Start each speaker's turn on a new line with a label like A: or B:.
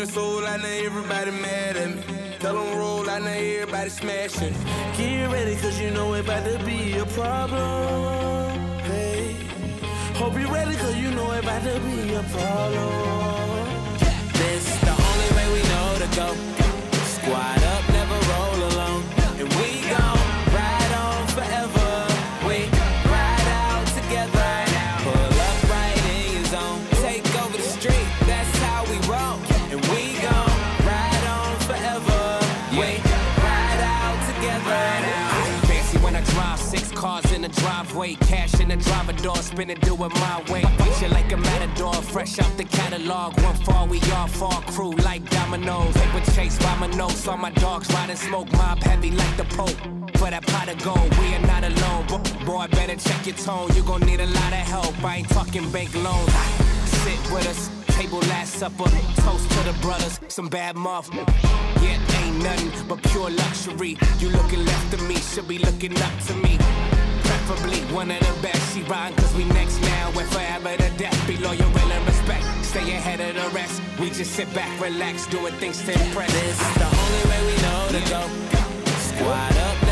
A: soul, I know everybody mad at me. Tell them roll, I know everybody smashing. Get ready, cause you know it about to be a problem. Hey, hope you ready, cause you know it about to be a problem. This the only way we know to go. Squad up, never roll alone. And we gon' ride on forever. We ride out together. Pull up right in your zone. Take over the street, that's how we roll. And we gon' ride on forever. We ride out together.
B: Fancy when I drive, 6 cars in the driveway. Cash in the driver door, spin it, do it my way. Fight you like a matador, fresh out the catalog. One fall, we all fall, crew like dominoes. Paper chase by my nose, saw my dogs riding smoke. Mob heavy like the Pope. For that pot of gold, we are not alone. Boy, better check your tone, you gon' need a lot of help. I ain't talking bank loans. Sit with us, table last supper. Toast to the brothers, some bad muff. Yeah, ain't nothing but pure luxury. You looking left of me, should be looking up to me. Preferably one of the best. She riding cause we next now. We're forever to death. Be loyal and respect. Stay ahead of the rest. We just sit back, relax, doing things to impress.
A: This is the only way we know to go. Squad up.